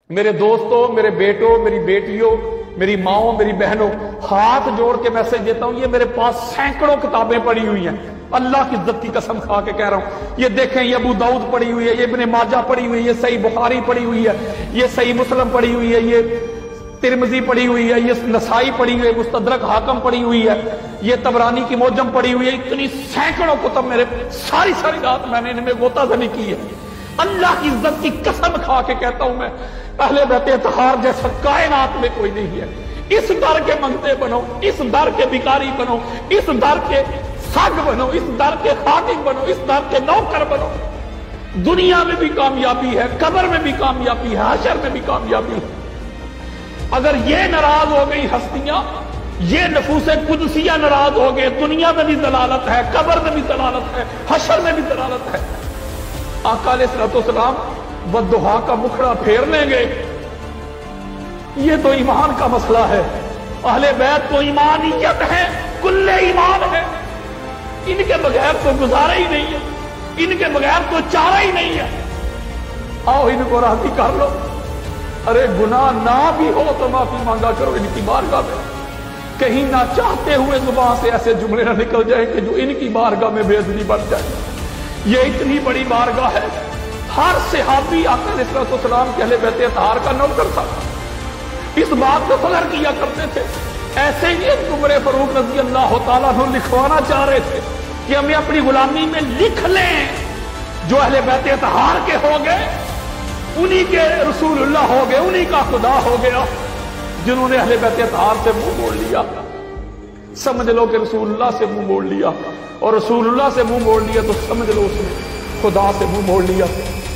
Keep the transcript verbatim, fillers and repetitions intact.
میرے دوستوں، میرے بیٹوں، میری بیٹیوں، میری ماؤں، میری بہنوں، ہاتھ جوڑ کے میسج دیتا ہوں، یہ میرے پاس سینکڑوں کتابیں پڑھی ہوئی ہیں، اللہ کی عزت کی قسم کھا کے کہہ رہا ہوں۔ یہ دیکھیں، یہ ابو داؤد پڑھی ہوئی ہے، یہ ابن ماجہ پڑھی ہوئی ہے، یہ صحیح بخاری پڑھی ہوئی ہے، یہ صحیح مسلم پڑھی ہوئی ہے، یہ ترمذی پڑھی ہوئی ہے، یہ نسائی پڑھی ہوئی ہے، مستدرک حاکم پڑھی ہوئی ہے، یہ طبرانی کی موجم پڑھی ہوئی ہے۔ اتنی سینکڑوں کتب میرے، ساری ساری رات میں نے ان میں غوطہ زنی کی ہے۔ اللہ کی عزت کی قسم کھا کے کہتا ہوں، میں اہل بیت اطہار جیسا کائنات میں کوئی نہیں ہے۔ اس در کے منگتے بنو، اس در کے بھکاری بنو، اس در کے سگ بنو، اس در کے خادم بنو، اس در کے نوکر بنو۔ دنیا میں بھی کامیابی ہے، قبر میں بھی کامیابی ہے، حشر میں بھی کامیابی ہے۔ اگر یہ ناراض ہو گئی ہستیاں، یہ نفوس قدسیہ ناراض ہو گئے، دنیا میں بھی ضلالت ہے، قبر میں بھی ضلالت ہے، حشر میں بھی ضلالت ہے۔ آقا علیہ الصلوۃ والسلام والضحیٰ کا مکھڑا پھیر لیں گے، یہ تو ایمان کا مسئلہ ہے۔ اہل بیت تو ایمانیت ہے، کل ایمان ہے، ان کے بغیر تو گزارا ہی نہیں ہے، ان کے بغیر تو چارہ ہی نہیں ہے۔ آؤ ان کو راضی کر لو۔ ارے گناہ نہ بھی ہو تو معافی مانگا کرو ان کی بارگاہ میں، کہیں نہ چاہتے ہوئے زبان سے ایسے جملے نہ نکل جائیں کہ جو ان کی بارگاہ میں بے عزتی بن جائے۔ یہ اتنی بڑی بارگاہ ہے، ہر صحابی آقا علیہ الصلوۃ والسلام کے اہل بیت اطہار کا نوکر تھا، اس بات کو فخر کیا کرتے تھے۔ ایسے ہی عمر فاروق رضی اللہ تعالیٰ عنہ لکھوانا چاہ رہے تھے کہ ہمیں اپنی غلامی میں لکھ لیں، جو اہل بیت اطہار کے ہو گئے انہی کے رسول اللہ ہو گئے، انہی کا خدا ہو گیا۔ جنہوں نے اہل بیت اطہار سے منہ موڑ لیا، سمجھ لو کہ رسول اللہ سے منہ موڑ لیا، اور رسول اللہ سے منہ موڑ لیا تو سمجھ لو اس نے خدا سے منہ موڑ لیا۔